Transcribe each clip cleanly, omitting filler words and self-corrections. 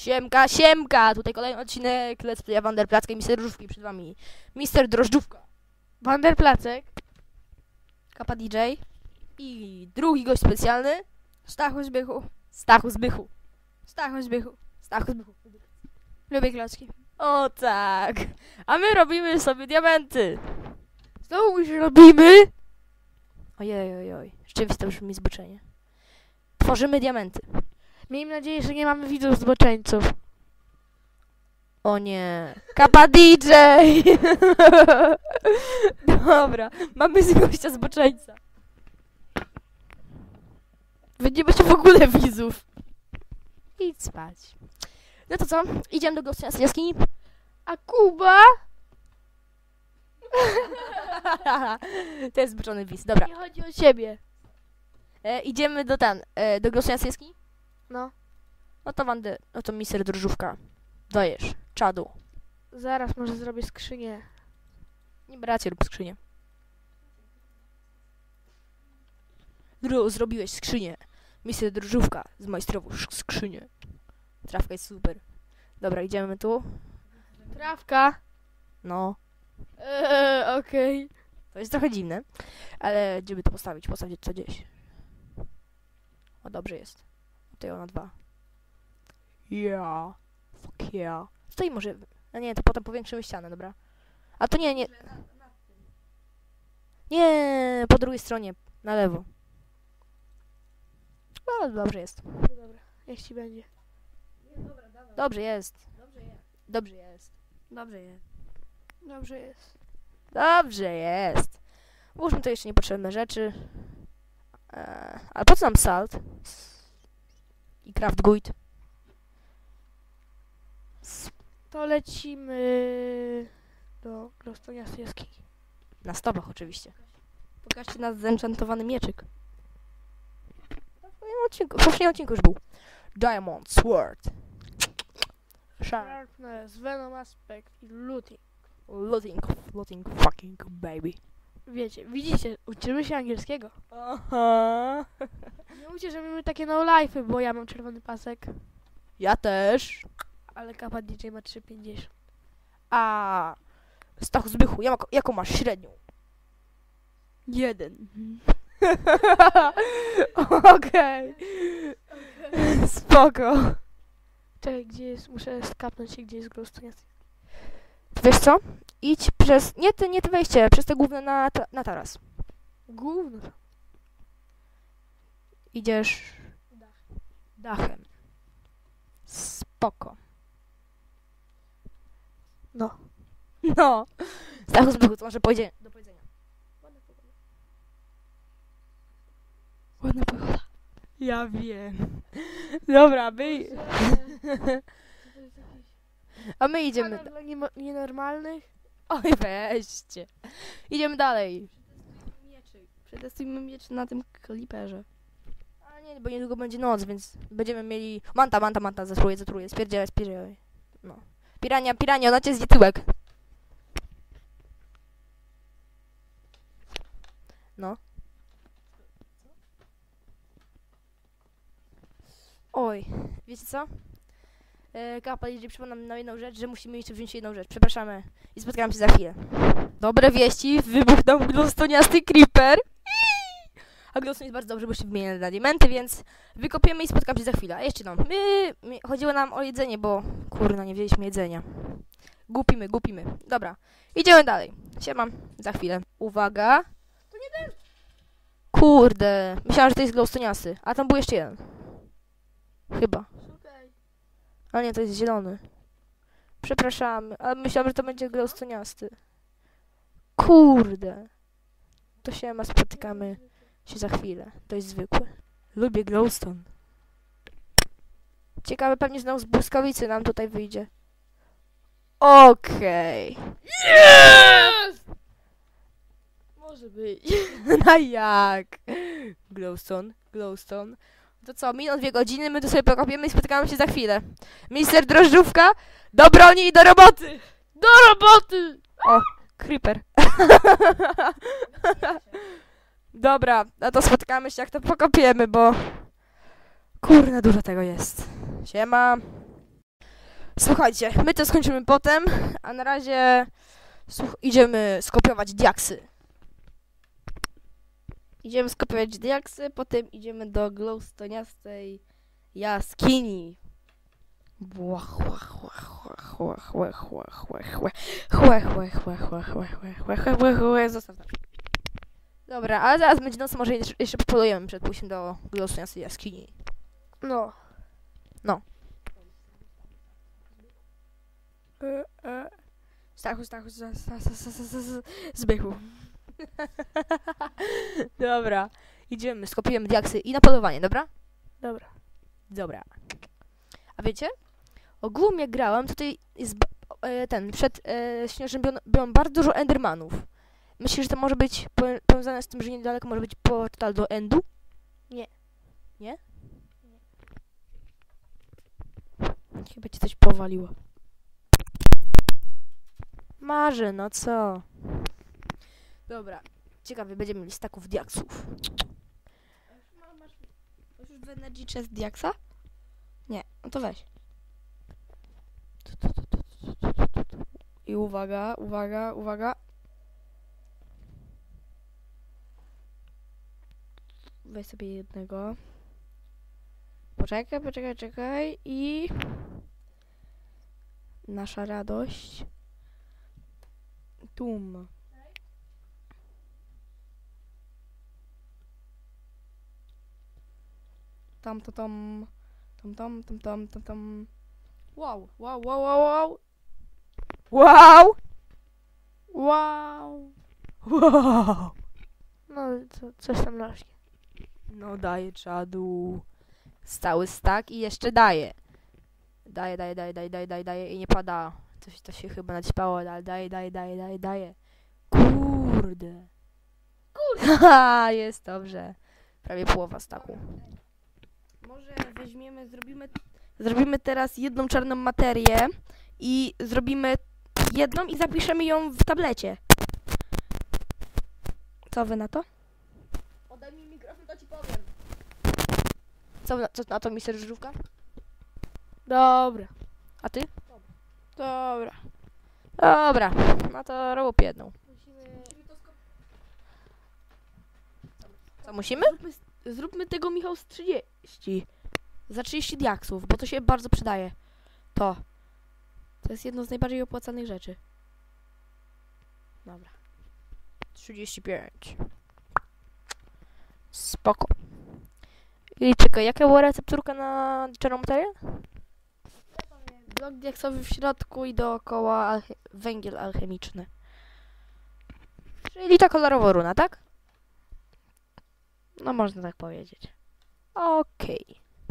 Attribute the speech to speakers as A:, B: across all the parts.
A: Siemka, siemka! Tutaj kolejny odcinek Let's Playa Wanderplacka i Mister Drożdżówki przed wami. Mister Drożdżówka,
B: Wanderplacek,
A: Kappa DJ i drugi gość specjalny
B: Stachu Zbychu,
A: Stachu Zbychu.
B: Stachu Zbychu.
A: Stachu Zbychu.
B: Lubię klocki.
A: O tak! A my robimy sobie diamenty!
B: Znowu już robimy?
A: Ojej. Rzeczywiście to brzmi zboczenie. Tworzymy diamenty.
B: Miejmy nadzieję, że nie mamy widzów zboczeńców.
A: O nie. Kappa DJ! Dobra, mamy z gościa zboczeńca. Wy nie macie w ogóle widzów. Idź spać. No to co? Idziemy do gościa z jaskini.
B: A Kuba?
A: To jest zboczony widz. Dobra.
B: Nie chodzi o ciebie.
A: Idziemy do gościa z jaskini.
B: No,
A: No to Mister Drożdżówka. Dajesz. Czadu.
B: zaraz może zrobię skrzynię.
A: Nie bracie, rób skrzynię. Zrobiłeś skrzynię. Mister Drożdżówka zmajstrował skrzynię. Trawka jest super. Dobra, idziemy tu.
B: Trawka?
A: No.
B: Okej.
A: To jest trochę dziwne. Ale gdzie by to postawić? Postawić to gdzieś. O, dobrze jest. Tutaj ona 2. Yeah. Fuck yeah. Stoi może... A nie, to potem powiększymy ścianę, dobra. A to nie. Nie, po drugiej stronie. Na lewo. No, dobrze jest.
B: Dobra, jak ci będzie.
A: Dobrze jest. Dobrze jest.
B: Dobrze jest. Dobrze jest.
A: Dobrze jest. Włóżmy to jeszcze niepotrzebne rzeczy. Ale po co nam salt? I craft guide.
B: To lecimy do glowstoniastej jaskini.
A: Na stopach oczywiście. Pokażcie nas zenchantowany mieczyk. W poprzednim odcinku już był. Diamond Sword.
B: Sharpness, Venom Aspect i Looting.
A: Looting fucking baby.
B: Widzicie, uczymy się angielskiego.
A: Aha.
B: Nie mówcie, że mamy takie no life'y, bo ja mam czerwony pasek,
A: Ja też.
B: ale Kappa DJ ma 3,50.
A: A Stachu Zbychu, jaką masz średnią? 1. Okej. Spoko.
B: Czekaj, gdzie jest? Muszę skapnąć się, gdzie jest glowstoniasty.
A: Wiesz co? Idź przez... Nie te wejście, przez te główne na taras.
B: Gówno.
A: Idziesz... Dachem. Spoko.
B: No.
A: No. Stachu Zbychu, to może pójdzie do powiedzenia.
B: Ładna pogoda.
A: Ja wiem. Dobra, A my idziemy...
B: Dla nienormalnych?
A: Oj, weźcie. Idziemy dalej. Przetestujmy miecz na tym kliperze. A nie, bo niedługo będzie noc, więc będziemy mieli... Manta, zatruję. Spierdzielaj. No. Pirania, ona cię zje tyłek. No. Oj, wiecie co? Kappa, jeżeli przypomnę na jedną rzecz, że musimy jeszcze wziąć jedną rzecz. Przepraszamy i spotkamy się za chwilę. Dobre wieści, wybuchnął glowstoniasty creeper. A glowstone jest bardzo dobrze, bo się wymienia na diamenty, więc wykopiemy i spotkamy się za chwilę. A jeszcze no, chodziło nam o jedzenie, bo kurna, nie wzięliśmy jedzenia. Głupimy. Dobra, idziemy dalej. Siemam, za chwilę. Uwaga. To nie ten. Kurde, myślałam, że to jest glowstoniasty, a tam był jeszcze jeden. Chyba. Ale nie, to jest zielony. Przepraszamy, ale myślałam, że to będzie glowstoniasty. Kurde. To siema, spotykamy się za chwilę. To jest zwykły. Lubię glowstone. Ciekawe, pewnie znowu z błyskawicy nam tutaj wyjdzie. Okej.
B: Yes! Może być.
A: No jak? Glowstone. To co, miną 2 godziny, my tu sobie pokopiemy i spotykamy się za chwilę. Mister Drożdżówka, do broni i do roboty!
B: Do roboty!
A: O, creeper. Dobra, no to spotkamy się jak to pokopiemy, bo... Kurna, dużo tego jest. Siema. słuchajcie, my to skończymy potem, a na razie idziemy skopiować diaksy. Idziemy skopiować diaksy, potem idziemy do glowstoniastej jaskini. Zostaw tam. Dobra, ale zaraz będzie noc, może jeszcze popolujemy przed pójściem do glowstoniastej jaskini.
B: No.
A: Stachu, Zbychu. Dobra, idziemy, skopiujemy diaksy i na polowanie, dobra?
B: Dobra.
A: Dobra. A wiecie? Ogólnie jak grałem, tutaj jest przed śnieżnym biomem bardzo dużo endermanów. Myślisz, że to może być powiązane z tym, że niedaleko może być portal do endu?
B: Nie.
A: Nie? Chyba ci coś powaliło. Marzę, no co? Dobra. Ciekawe, będziemy mieli staków diaksów.
B: Masz już w Energy Chest diaksa? Nie, no to weź. I uwaga. Weź sobie jednego. Poczekaj i... Nasza radość. Tum. Tam. Wow.
A: Wow!
B: Wow. No, coś tam rośnie.
A: No daje czadu. Stały stak i jeszcze daje. Daje i nie pada. Coś to się chyba naćpało, ale daje. Kurde. Haha, jest dobrze. Prawie połowa staku.
B: Może zrobimy teraz jedną czarną materię i zrobimy jedną i zapiszemy ją w tablecie. Co wy na to?
A: Oddaj mi mikrofon, to ci powiem. Co na to misja żyrówka?
B: Dobra.
A: A ty?
B: Dobra.
A: Dobra, no to rób jedną. Co musimy?
B: Zróbmy tego, Michał, z 30. Za 30 diaksów, bo to się bardzo przydaje. To jest jedno z najbardziej opłacanych rzeczy. Dobra.
A: 35. Spoko. I czekaj, jaka była recepturka na czarną materię?
B: Blok diaksowy w środku i dookoła węgiel alchemiczny.
A: Czyli ta kolorowa runa, tak?
B: No można tak powiedzieć.
A: Okej.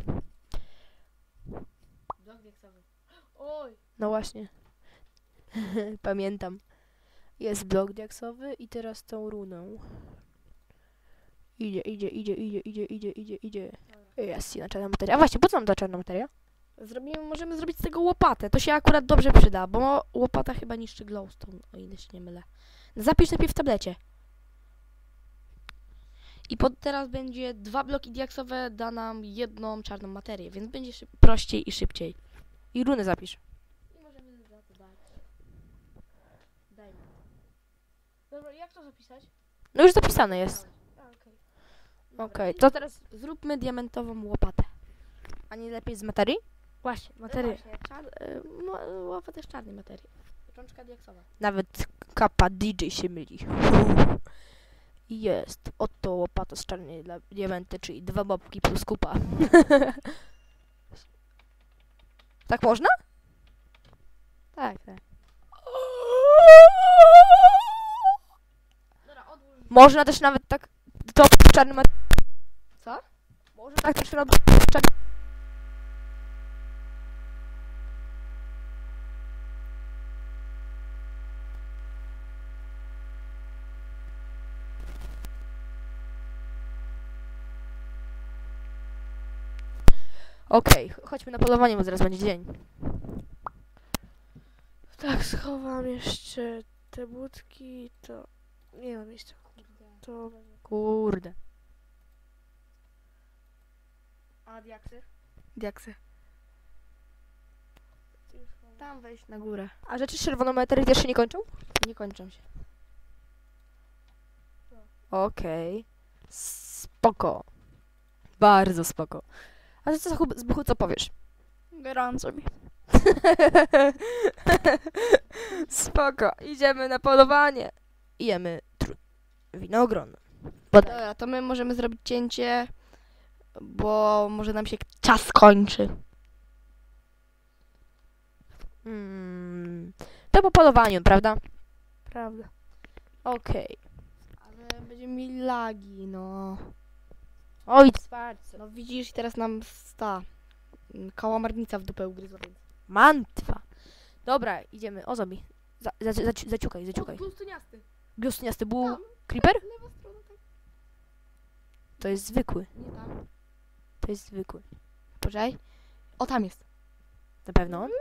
B: Blok diaksowy. Oj!
A: No właśnie. Pamiętam. Jest blok diaksowy i teraz tą runą. Idzie. Jest na czarna materia. A właśnie, po co nam ta czarna materia?
B: Możemy zrobić z tego łopatę. To się akurat dobrze przyda, bo łopata chyba niszczy glowstone, o ile się nie mylę. Zapisz najpierw w tablecie. I teraz będzie 2 bloki diaksowe, da nam jedną czarną materię, więc będzie prościej i szybciej.
A: I runę zapisz.
B: I możemy za to dać. Daj mi. Dobra, jak to zapisać?
A: No już zapisane jest.
B: Okej.
A: Okej,
B: To
A: to
B: teraz zróbmy diamentową łopatę.
A: a nie lepiej z materii?
B: Właśnie, materię. Łopata z czarnej materii. Rączka diaksowa.
A: Nawet kapa DJ się myli. I jest. Oto łopata z czarnej dla diamenty, czyli 2 babki plus kupa. Tak można?
B: Tak.
A: Można też nawet tak to w czarnym materiale.
B: Co?
A: Można tak też robić w czarnym. Okej, chodźmy na polowanie, bo zaraz będzie dzień.
B: Tak, schowam jeszcze te budki, to nie mam miejsca. To
A: Kurde.
B: A diaksy? Diaksy. Już mam Tam wejść na górę.
A: A rzeczy z czerwoną materią też się nie kończą?
B: Nie kończą się.
A: Okej. Spoko. Bardzo spoko. A ty co, Zbychu, co powiesz?
B: Gorąco mi.
A: Spoko. Idziemy na polowanie. I jemy winogron.
B: Dobra, to my możemy zrobić cięcie, bo może nam się czas kończy.
A: To po polowaniu, prawda?
B: Prawda.
A: Okej.
B: Ale będziemy mieli lagi, no.
A: Oj, wsparcie.
B: No widzisz, i teraz nam kałamarnica w dupę ugryzła, więc...
A: Mantwa. Dobra, idziemy. O, zombie. Zaciukaj.
B: Pustuniasty.
A: Gwiazdniasty był
B: Tam.
A: creeper?
B: Lewa strona, tak.
A: To jest zwykły.
B: Nie tam.
A: To jest zwykły.
B: Poczekaj. O, tam jest.
A: Na pewno on?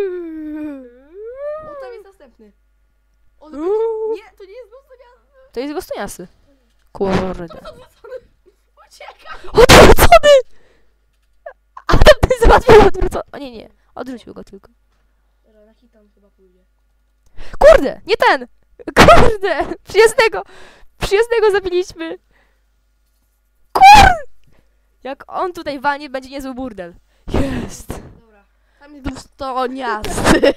B: O, tam jest następny. O,
A: Uuu.
B: nie, to nie jest pustuniasty.
A: To jest gwiazdniasty. Kurde.
B: Ucieka.
A: Odwrócony! A tamten załatwił odwrócony. O nie. Odwrócił go tylko.
B: Na hitam chyba pójdzie.
A: Kurde! Nie ten! Kurde! Przyjaznego zabiliśmy. Kurde! Jak on tutaj walnie, będzie niezły burdel. Jest!
B: Dobra. Tam jest pustoniasty.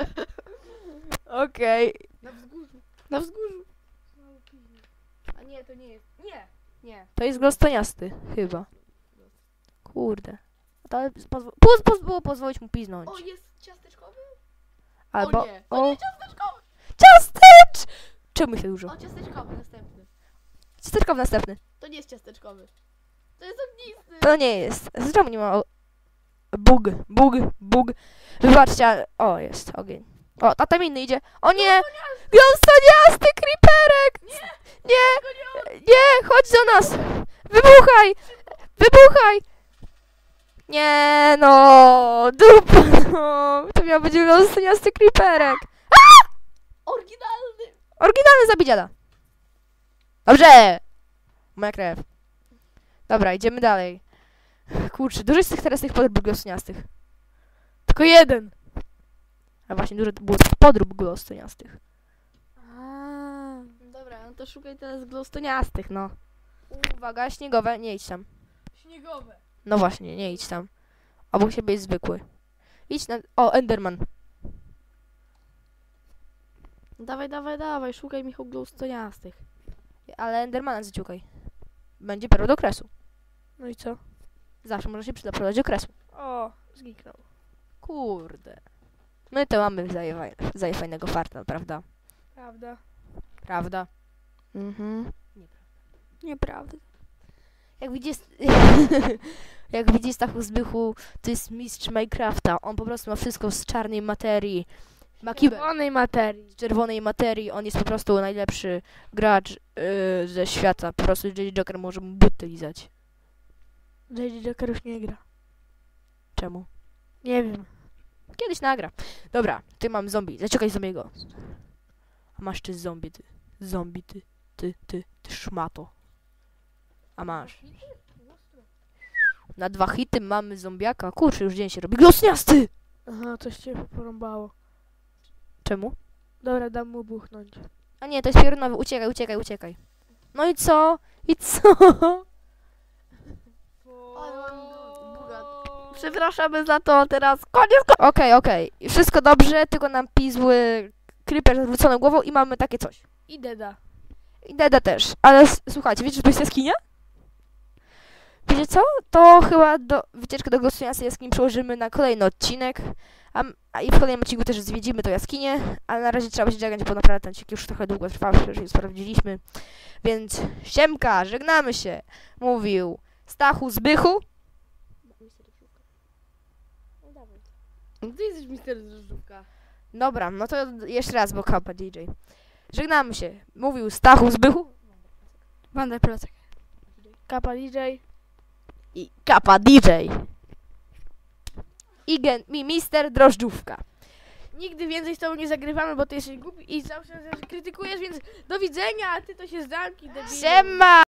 A: Okej.
B: Na wzgórzu. Na wzgórzu. A nie, to nie jest. Nie.
A: To jest glostoniasty, chyba. Kurde. Ale było pozwolić mu piznąć.
B: O, jest ciasteczkowy?
A: Albo...
B: O nie, to nie ciasteczkowy.
A: Ciastecz! Czemu się dużo?
B: O, ciasteczkowy następny.
A: Ciasteczkowy następny.
B: To nie jest ciasteczkowy. To jest ognisty.
A: To nie jest. Czemu nie ma... Bug. Wybaczcie, o, jest ogień. O, tam inny idzie. O nie! Glostoniasty creeperek! Nie, chodź do nas! Wybuchaj! Nie no, dupa no. To miał być glostoniasty creeperek.
B: Oryginalny.
A: Oryginalny zabij dziada. Dobrze! Moja krew. Dobra, idziemy dalej. Kurczę, dużo jest teraz tych podrób glostoniastych. Tylko jeden. A właśnie dużo było tych podrób glostoniastych.
B: Dobra, no to szukaj teraz glostoniastych, no.
A: Uwaga, śniegowe, nie idź tam.
B: Śniegowe.
A: No właśnie, nie idź tam. Obok siebie jest zwykły. Idź na... O, Enderman.
B: Dawaj, szukaj Michał glostoniastych.
A: Ale Endermana zaciukaj. Będzie perła do okresu.
B: No i co?
A: Zawsze może się przyda perła do okresu.
B: O, zniknął.
A: Kurde. My to mamy fajnego farta, prawda?
B: Prawda. Mhm. Nieprawda.
A: Jak widzisz... Jak widzisz Stachu Zbychu, to jest mistrz Minecrafta. On po prostu ma wszystko z czarnej materii. Ma kibel
B: Czerwonej materii.
A: z czerwonej materii. On jest po prostu najlepszy gracz ze świata. Po prostu JJ Joker może mu buty lizać.
B: JJ Joker już nie gra.
A: Czemu?
B: Nie wiem.
A: Kiedyś nagra. Dobra, ty mam zombie. Zaciukaj zombiego. A masz ty zombie, ty. Zombie, ty szmato. A masz. Na 2 hity mamy zombiaka. Kurczę, już dzień się robi. Glostniasty!
B: Aha, coś cię porąbało.
A: Czemu?
B: Dobra, dam mu buchnąć.
A: A nie, to jest piorunowy. Uciekaj. No i co?
B: Przepraszamy za to, teraz koniec.
A: Okej. Wszystko dobrze, tylko nam pizły creeper z zwróconą głową i mamy takie coś.
B: I Deda.
A: I Deda też. Ale słuchajcie, wiecie, że to jest jaskinia? Wiecie co? To chyba wycieczkę do głosującej jaskini przełożymy na kolejny odcinek. I w kolejnym odcinku też zwiedzimy tą jaskinię. Ale na razie trzeba będzie czekać, bo naprawdę ten odcinek już trochę długo trwał, że już sprawdziliśmy. Więc siemka, żegnamy się. Mówił Stachu Zbychu.
B: Ty jesteś mister Drożdżówka.
A: Dobra, no to jeszcze raz, bo kapa DJ. Żegnamy się. Mówił Stachu Zbychu.
B: Wanda Placek. Kapa DJ.
A: I kapa DJ. I mister Drożdżówka.
B: Nigdy więcej z tobą nie zagrywamy, bo ty jesteś głupi i zawsze krytykujesz, więc do widzenia, a ty to się zamknij, debilu.
A: Siema!